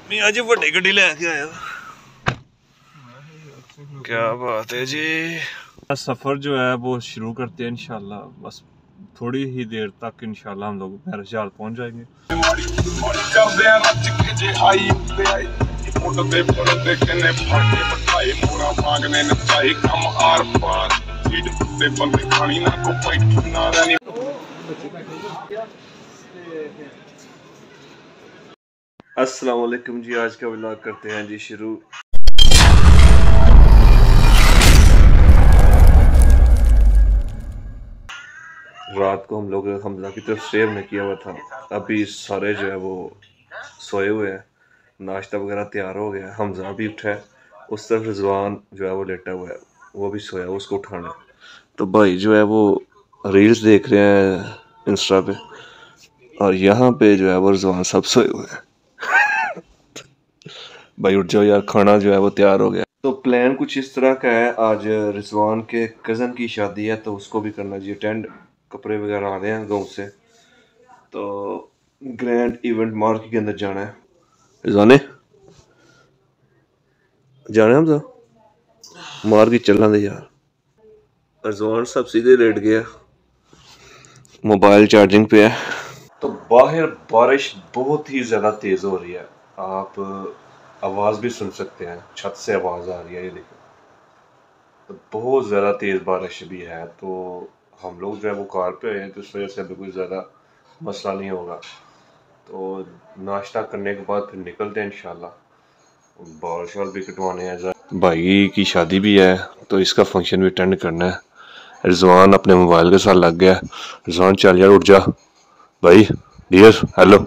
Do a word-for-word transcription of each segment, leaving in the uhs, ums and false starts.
मियां जी बड़ी गड्डी लेके आया। क्या बात है जी। सफर जो है वो शुरू करते हैं इंशाल्लाह। बस थोड़ी ही देर तक इंशाल्लाह हम लोग बहरहाल पहुंच जाएंगे। अस्सलाम वालेकुम जी। आज का व्लॉग करते हैं जी शुरू। रात को हम लोग हमजा की तरफ स्टे हमने किया हुआ था। अभी सारे जो है वो सोए हुए हैं, नाश्ता वगैरह तैयार हो गया। हमजा भी उठा है, उस तरफ रिजवान जो है वो लेटा हुआ है, वो भी सोया, उसको उठाना। तो भाई जो है वो रील्स देख रहे हैं इंस्टा पे, और यहाँ पे जो है वो रिजवान सब सोए हुए हैं। भाई उठ जाओ यार, खाना जो है वो तैयार हो गया। तो प्लान कुछ इस तरह का है, आज रिजवान के कज़न की शादी है तो उसको भी करना जी अटेंड। कपड़े वगैरह आ रहे हैं गाँव से, तो ग्रैंड इवेंट मार्केट के अंदर जाना है। रिजवाने जाना है हम तो मार्केट चलना दे यार। रिजवान सब सीधे लेट गया, मोबाइल चार्जिंग पे है। तो बाहर बारिश बहुत ही ज़्यादा तेज़ हो रही है, आप आवाज़ भी सुन सकते हैं, छत से आवाज़ आ रही है, ये देखो। तो बहुत ज़्यादा तेज़ बारिश भी है, तो हम लोग जो है वो कार पे आए हैं, तो इस वजह से अभी कोई ज़्यादा मसला नहीं होगा। तो नाश्ता करने के बाद फिर निकलते हैं इंशाल्लाह। बाल शाल भी कटवाने हैं, भाई की शादी भी है तो इसका फंक्शन भी अटेंड करना है। रिजवान अपने मोबाइल के साथ लग गया। रिजवान चल यार, उठ जा भाई। डियर हेलो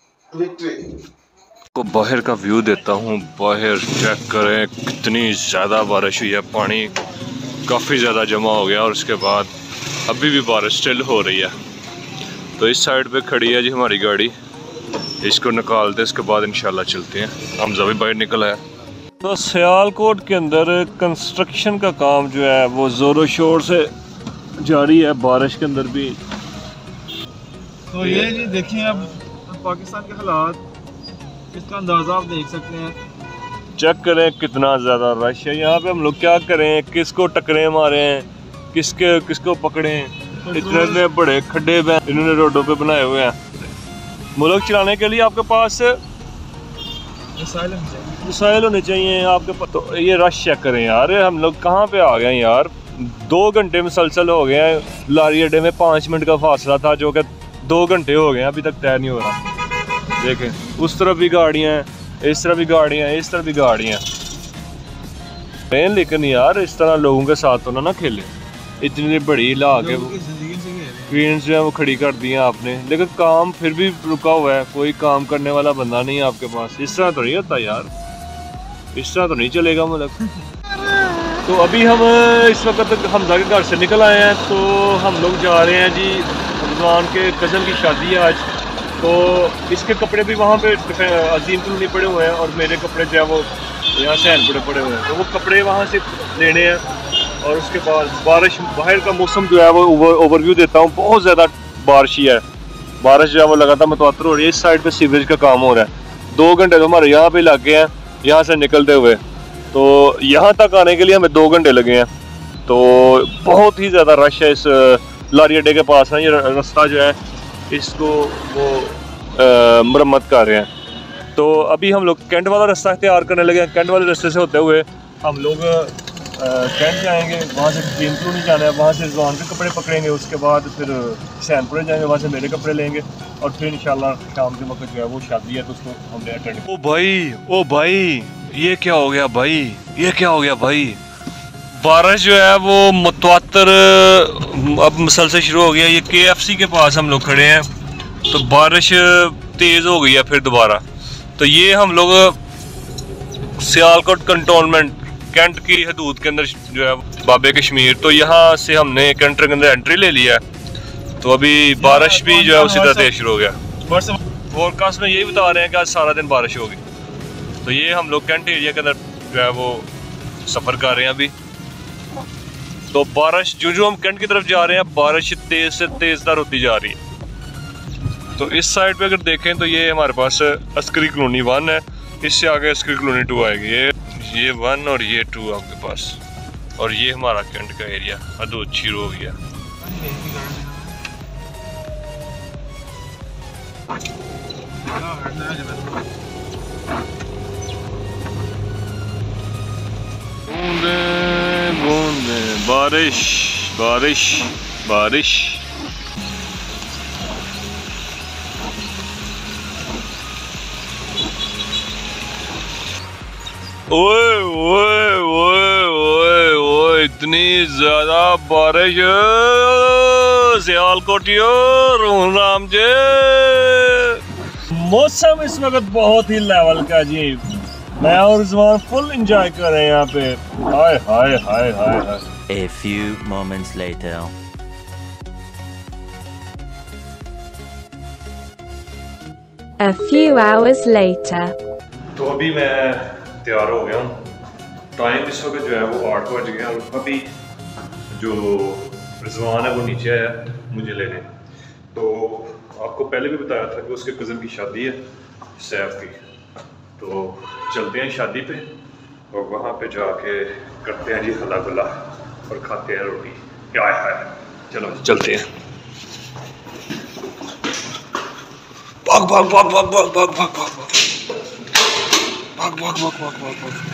को बाहर का व्यू देता हूँ। बाहर चेक करें कितनी ज़्यादा बारिश हुई है, पानी काफ़ी ज़्यादा जमा हो गया, और उसके बाद अभी भी बारिश स्टिल हो रही है। तो इस साइड पे खड़ी है जी हमारी गाड़ी, इसको निकालते इसके बाद इंशाल्लाह चलते हैं। हमजा भी बाहर निकल आया। तो सियालकोट के अंदर कंस्ट्रक्शन का काम जो है वो ज़ोरों शोर से जारी है, बारिश के अंदर भी। तो ये जी देखिए अब पाकिस्तान के हालात, इसका अंदाज़ा आप देख सकते हैं। चेक करें कितना ज़्यादा रश है यहाँ पे। हम लोग क्या करें, किसको टकरे मारे हैं, किसके किसको पकड़ें। इतने बड़े खड्डे इन्होंने रोडों पे बनाए हुए हैं। मुल्क चलाने के लिए आपके पास मिसाइल होने चाहिए आपके पास। तो ये रश चेक करें यार, हम लोग कहाँ पे आ गए यार। दो घंटे मुसलसल हो गए हैं, लारी अड्डे में पाँच मिनट का फासला था जो कि दो घंटे हो गए अभी तक तय नहीं हो रहा। देखें उस तरफ भी गाड़ियाँ हैं, इस तरफ भी गाड़ियाँ हैं, इस तरफ भी गाड़ियाँ हैं। लेकिन यार इस तरह लोगों के साथ तो ना ना खेले। इतनी बड़ी ला के क्रेन्स जो है वो खड़ी कर दी हैं आपने, लेकिन काम फिर भी रुका हुआ है, कोई काम करने वाला बंदा नहीं है आपके पास। इस तरह तो नहीं होता यार, इस तरह तो नहीं चलेगा मुल्क। तो अभी हम इस वक्त हमजा के घर से निकल आए हैं, तो हम लोग जा रहे हैं जी रिजवान के कज़न की शादी है आज। तो इसके कपड़े भी वहाँ पे अजीम कॉलोनी पड़े हुए हैं, और मेरे कपड़े जो है वो यहाँ सहन पड़े पड़े हुए हैं। तो वो कपड़े वहाँ से लेने हैं। और उसके बाद बारिश, बाहर का मौसम जो है वो ओवरव्यू देता हूँ। बहुत ज़्यादा बारिश ही है, बारिश जो है वो लगातार मुतवातर हो रही है। इस साइड पे सीवरेज का काम हो रहा है। दो घंटे तो हमारे यहाँ पे लग गए हैं, यहाँ से निकलते हुए। तो यहाँ तक आने के लिए हमें दो घंटे लगे हैं। तो बहुत ही ज़्यादा रश है इस लारी अड्डे के पास है। ये रास्ता जो है इसको वो मरम्मत कर रहे हैं। तो अभी हम लोग कैंट वाला रास्ता इख्तियार करने लगे हैं। कैंट वाले रास्ते से होते हुए हम लोग कैंट जाएंगे, वहाँ से टीम क्रू नहीं जाना है, वहाँ से रिजवान के कपड़े पकड़ेंगे, उसके बाद फिर सैनपुरे जाएंगे, वहाँ से मेरे कपड़े लेंगे, और फिर इंशाल्लाह शाम के वक्त जो है वो शादी है तो उसको हमने अटेंड। ओ भाई ओ भाई ये क्या हो गया भाई, ये क्या हो गया भाई। बारिश जो है वो मुतवातर अब मुसलसल शुरू हो गया। ये के एफ सी के पास हम लोग खड़े हैं, तो बारिश तेज़ हो गई है फिर दोबारा। तो ये हम लोग सियालकोट कंटोनमेंट कैंट की हदूद के अंदर जो है बाबे कश्मीर, तो यहाँ से हमने कैंट के अंदर एंट्री ले लिया है। तो अभी बारिश भी जो है उसी तरह तेज शुरू हो गया। फोरकास्ट में यही बता रहे हैं कि आज सारा दिन बारिश होगी। तो ये हम लोग कैंट एरिया के अंदर जो है वो सफ़र कर रहे हैं अभी। तो बारिश जो जो हम कैंट की तरफ जा रहे हैं, बारिश तेज़ से तेज़ तर होती जा रही है। तो इस साइड पे अगर देखें तो ये हमारे पास अस्करी कॉलोनी वन है, इससे आगे इसकी कॉलोनी टू आएगी। ये ये वन और ये टू आपके पास, और ये हमारा कैंट का एरिया अदो अच्छी हो गया। बूंदे बूंदे बारिश बारिश बारिश। ओए ओए ओए ओए ओए इतनी ज्यादा बारिश सियालकोटियो राम जे। मौसम इस वक्त बहुत ही लेवल का जी, मैं और रिजवान फुल एंजॉय कर रहे हैं यहाँ पे। हाय हाय हाय हाय हाय। A few moments later. A few hours later. तो अभी मैं तैयार हो गया हूँ। टाइम इस वक्त जो है वो आठ बज गया और अभी जो रिजवान है वो नीचे आया मुझे लेने। तो आपको पहले भी बताया था कि उसके कज़न की शादी है सैफ की, तो चलते हैं शादी पे और वहाँ पे जाके करते हैं जी हला गुला और खाते हैं रोटी। क्या है, चलो चलते हैं। भाग भाग भाग भाग भाग भाग भाग भाग भाग भाग भाग भाग भाग भाग।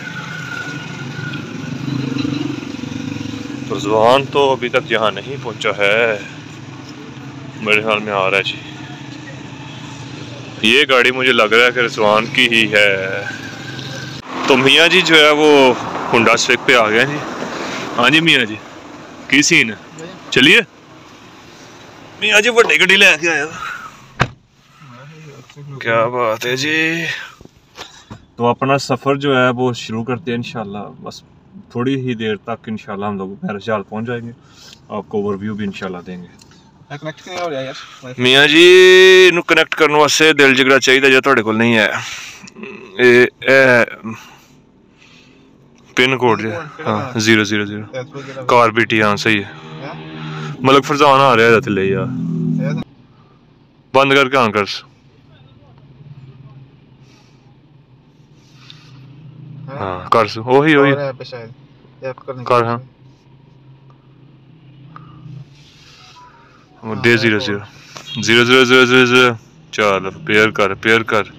तो रिजवान तो अभी तक यहाँ नहीं पहुँचा है, मेरे ख्याल में आ रहा है जी। ये गाड़ी मुझे लग रहा है कि रिजवान की ही है। तो मियाँ जी जो है वो हुंडा स्विक पे आ गए जी। हाँ जी मियाँ जी, की सीन है? चलिए मियाँ जी बड़ी गड्डी लेके आया। क्या बात है जी। तो अपना सफ़र जो है वो शुरू करते हैं इंशाल्लाह। बस थोड़ी ही देर तक इंशाल्लाह हम लोग बहरहाल पहुंच जाएंगे, आपको ओवरव्यू भी इंशाल्लाह देंगे। कनेक्ट नहीं हो रहा यार मियाँ जी इनू कनेक्ट करने वास्ते दिल जिगरा चाहिए जो ਤੁਹਾਡੇ ਕੋਲ नहीं है। ए, ए, पिन कोड जो हाँ जीरो जीरो जीरो कार बीटी। हाँ सही है। मलक फरजान आ रहा है थले यार, बंद करके ऑन कर। हाँ कर वही वही कर। हाँ डे zero zero zero zero zero zero zero चल पेयर कर पेयर कर।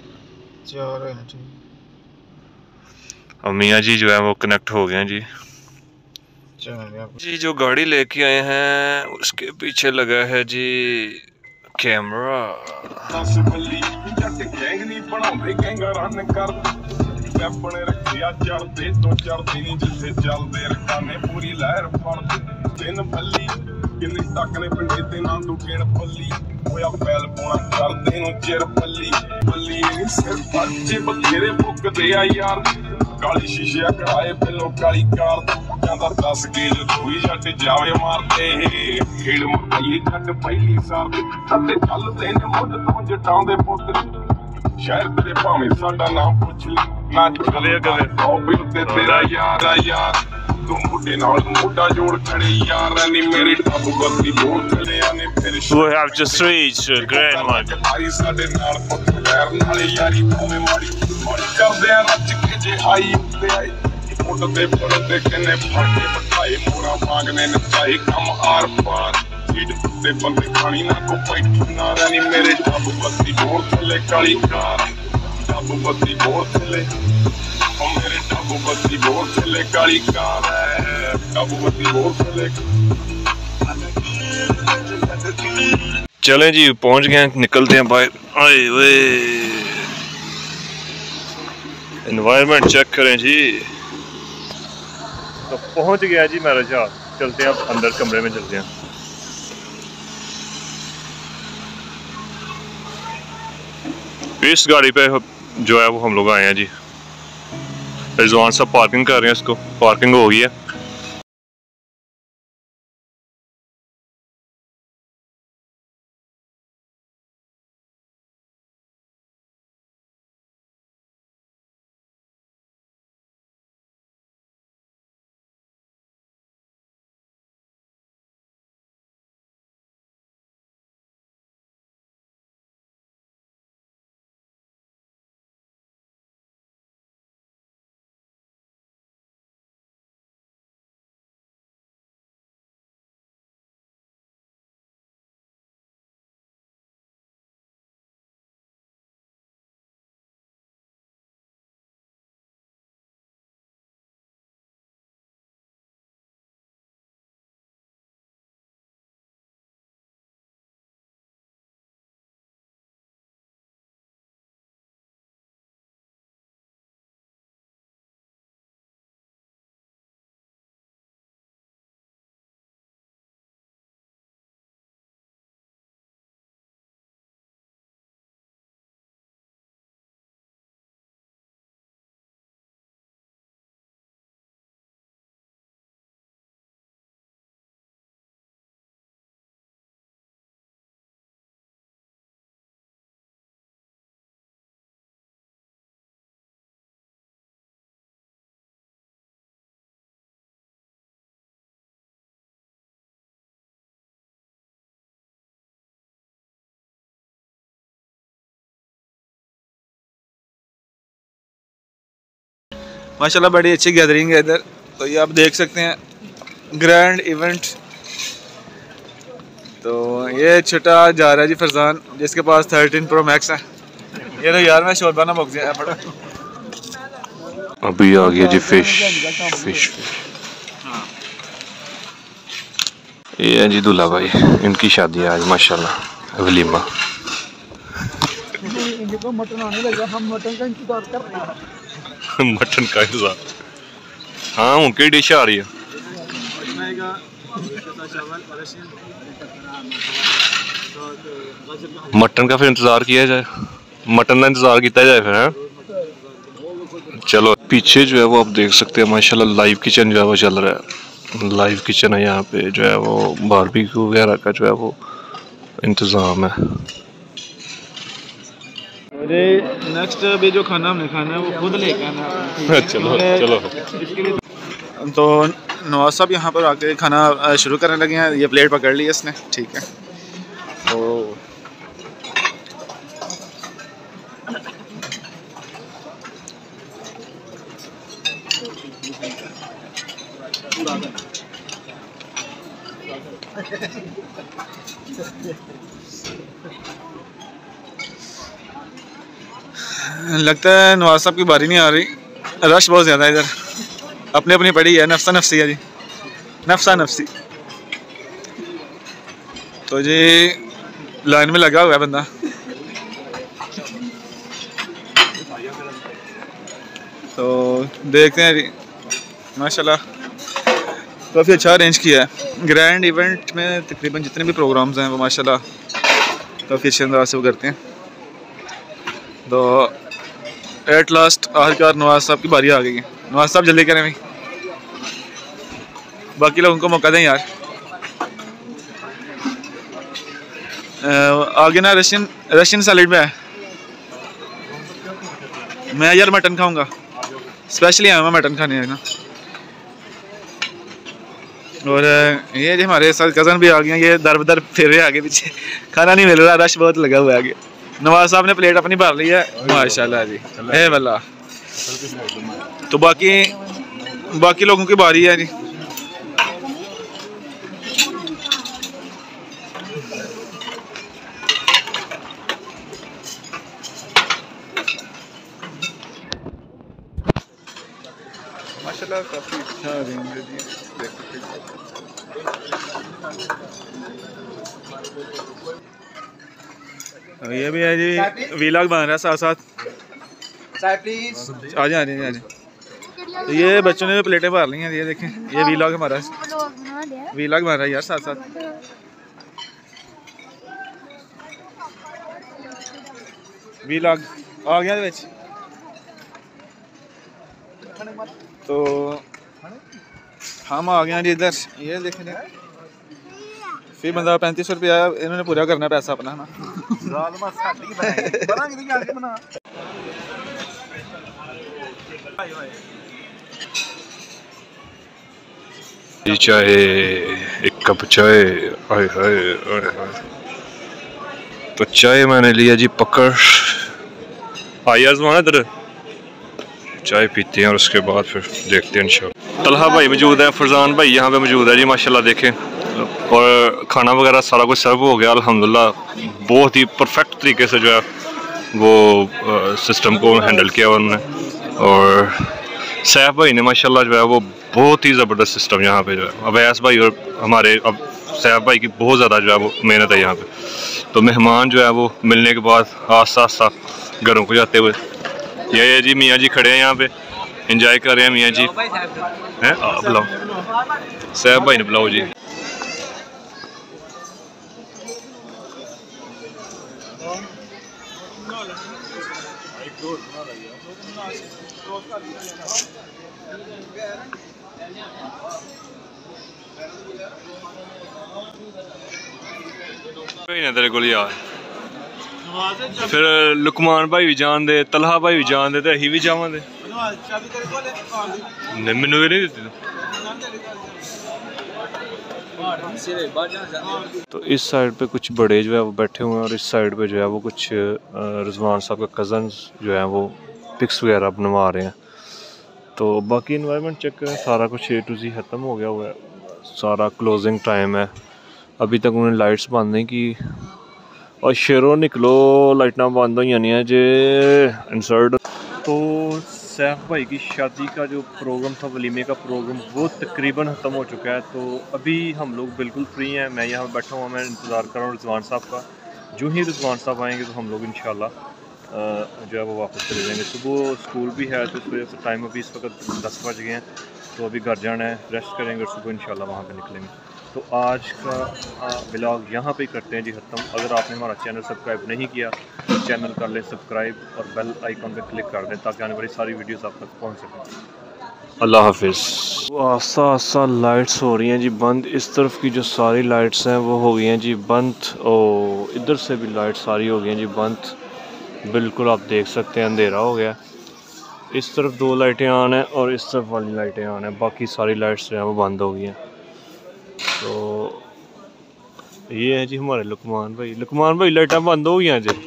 और मियाँ जी जो है वो कनेक्ट हो गए हैं जी। जी जो गाड़ी लेके आए हैं उसके पीछे लगा है जी कैमरा। अपने रखिया चढ़ते तो चढ़ती नहीं जिथे चलते रखाने पूरी लहर फड़ती दिन भली किन्नी तक ने पिंडे ते ना तू केड़ पल्ली होया पैल पोना करदे नु चिर पल्ली पल्ली नहीं सिर बच्चे बथेरे भुकदे आ यार। काली शीशे कराए पहलो काली कार कहंदा दस गेज दूई जट जावे मारते खेड़ मुकाई जट पहली सार ते चलदे ने मुੱਢ ਤੋਂ ਜਟਾਂ ਦੇ ਪੁੱਤ शहर तेरे भावे साडा नाम पुछ ली ना चले गए ओ बिल ते तेरा यार आ यार तू मुंडे नाल मुंडा जोड़ खड़े यार नी मेरे टाबू बत्ती बोल चले आने फिर we have just reached grand mark आई साडे नाल पुੱਤ पैर नाल यारी भावे माड़ी माड़ी करदे आ रच के जे आई ते आई मुंड ते पड़ते किने फाटे बटाए मोरा मांगने नचाई कम आर पार ते बंदे खानी ना को पैठी ना रानी मेरे टाबू बत्ती बोल चले काली कार टाबू बत्ती बोल चले ओ मेरे टाबू बत्ती बोल चले काली कार है टाबू बत्ती बोल चले। चलें जी पहुंच गए, निकलते हैं बाहर। आए वे एनवायरनमेंट चेक करें जी। तो पहुंच गया जी मेरा जहाज। चलते हैं अब अंदर कमरे में चलते हैं। इस गाड़ी पे जो है वो हम लोग आए हैं जी। रिजवान सब पार्किंग कर रहे हैं, इसको पार्किंग हो गई है। माशाल्लाह बड़ी अच्छी गैदरिंग है इधर। तो ये आप देख सकते हैं ग्रैंड इवेंट। तो ये छोटा जा रहा है जी फरजान, जिसके पास थर्टीन प्रो मैक्स है। ये तो यार मैं शोरबा ना मुक जाए पड़ा। अभी आ गया जी फिश फिश ये है जी दूल्हा भाई, इनकी शादी है आज माशाल्लाह वलीमा। मटन आने लगा, हम मटन का इंतजार कर रहे हैं। मटन का इंतजार, हाँ उनकी डिश आ रही है। मटन का फिर इंतजार किया जाए, मटन का इंतजार किया जाए फिर है। चलो पीछे जो है वो आप देख सकते हैं माशाल्लाह लाइव किचन जो है वो चल रहा है। लाइव किचन है यहाँ पे जो है वो बारबेक्यू वगैरह का जो है वो इंतज़ाम है। अरे नेक्स्ट अभी जो खाना हमने खाना है वो खुद लेके आना। चलो चलो तो नवाज साहब यहाँ पर आके खाना शुरू करने लगे हैं। ये प्लेट पकड़ ली है इसने, ठीक है। तो लगता है नवाज साहब की बारी नहीं आ रही, रश बहुत ज़्यादा है इधर। अपनी अपनी पड़ी है, नफ्सा नफसी है जी, नफ्सा नफसी। तो जी लाइन में लगा हुआ है बंदा। तो देखते हैं जी माशाल्लाह काफ़ी अच्छा अरेंज किया है। ग्रैंड इवेंट में तकरीबन जितने भी प्रोग्राम्स हैं वो माशाल्लाह काफ़ी अच्छे अंदाज से वो करते हैं। तो एट लास्ट आखिरकार नवाज साहब की बारी आ गई है। नवाज साहब जल्दी करें भाई, बाकी लोगों को मौका दें यार। आगे ना रशियन रशियन सैलेड में है। मैं यार मटन खाऊंगा, स्पेशली आया मैं मटन खाने ना। और ये जो हमारे साथ कज़न भी आ गए हैं, ये दर बदर फिर रहे आगे पीछे, खाना नहीं मिल रहा, रश बहुत लगा हुआ है आगे। नवाज साहब ने प्लेट अपनी भर ली है माशाल्लाह जी, है वाला। तो बाकी बाकी लोगों की बारी है जी। माशाल्लाह काफी अच्छा रेंज है जी, देख सकते हैं। ये भी है जी, वीलॉग बन रहा है साथ साथ। आ जाए आ जाए आ जाए। तो ये बच्चों ने प्लेटें भर ली हैं, ये देखें, ये वीलॉग हमारा वीलॉग बन रहा है यार साथ साथ। वीलॉग आ गया विच। तो हम आ गए जी इधर, ये देखें फिर बंदा पैंतीस सौ रुपया इन्होंने पूरा करना पैसा अपना ना। चाय एक कप चाय, हाय हाय। तो चाय मैंने लिया जी पकड़, आइए आजमाना इधर चाय पीते हैं और उसके बाद फिर देखते हैं इंशाल्लाह। तलहा भाई मौजूद है, फरजान भाई यहाँ पे मौजूद है जी माशाल्लाह देखें। और खाना वगैरह सारा कुछ सर्व हो गया अल्हम्दुलिल्लाह, बहुत ही परफेक्ट तरीके से जो है वो सिस्टम को हैंडल किया उन्होंने। और सैफ भाई ने माशाल्लाह जो है वो बहुत ही ज़बरदस्त सिस्टम यहाँ पे जो है। अवैस भाई और हमारे अब सैफ भाई की बहुत ज़्यादा जो है वो मेहनत है यहाँ पे। तो मेहमान जो है वो मिलने के बाद आस्ता आस्ता घरों को जाते हुए, ये जी मियाँ जी खड़े हैं यहाँ पे, एंजॉय कर रहे हैं मियाँ जी हैं। बुलाओ सैफ भाई ने बुलाओ जी। तेरे को यार फिर लुकमान भाई भी जान दे, तलहा भाई भी जान दे, अही भी जावां दे। नहीं मैनू नहीं दी तो इस साइड पे कुछ बड़े जो है वो बैठे हुए हैं और इस साइड पे जो है वो कुछ रिजवान साहब का कज़न्स जो है वो पिक्स वगैरह बनवा रहे हैं। तो बाकी इन्वायरमेंट चेक करें, सारा कुछ ए टू जी ख़त्म हो गया हुआ है, सारा क्लोजिंग टाइम है, अभी तक उन्होंने लाइट्स बंद नहीं की। और शेरों निकलो लाइटां बंद हो जानी है जे इंसर्ट। तो सैफ भाई की शादी का जो प्रोग्राम था, वलीमे का प्रोग्राम, वो तकरीबन ख़त्म हो चुका है। तो अभी हम लोग बिल्कुल फ्री हैं, मैं यहाँ बैठा हुआ, मैं इंतज़ार कर रहा हूँ रिजवान साहब का। जो ही रिजवान साहब आएंगे तो हम लोग इंशाल्लाह जो है वो वापस चले जाएंगे। सुबह स्कूल भी है तो इस वजह से टाइम अभी इस वक्त दस बज गए हैं, तो अभी घर जाना है, रेस्ट करेंगे और सुबह इंशाल्लाह वहाँ पे निकलेंगे। तो आज का व्लॉग यहाँ पे करते हैं जी ख़त्म। अगर आपने हमारा चैनल सब्सक्राइब नहीं किया तो चैनल कर लें सब्सक्राइब और बेल आइकॉन पे क्लिक कर दें ताकि आने वाली सारी वीडियोस आप तक पहुँच सकें। अल्लाह हाफिज़। आसा आसा लाइट्स हो रही हैं जी बंद, इस तरफ की जो सारी लाइट्स हैं वो हो गई हैं जी बंद, और इधर से भी लाइट सारी हो गई हैं जी बंद। बिल्कुल आप देख सकते हैं अंधेरा हो गया, इस तरफ दो लाइटें ऑन हैं और इस तरफ वाली लाइटें ऑन हैं, बाकी सारी लाइट्स जो हैं वो बंद हो गई हैं। तो ये है जी हमारे लुकमान भाई। लुकमान भाई लाइटें बंद हो गई हैं जी।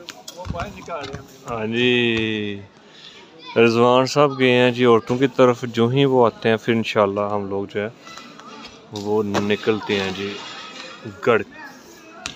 हाँ जी, रिजवान साहब गए हैं जी औरतों की तरफ, जो ही वो आते हैं फिर इंशाल्लाह हम लोग जो है वो निकलते हैं जी गढ़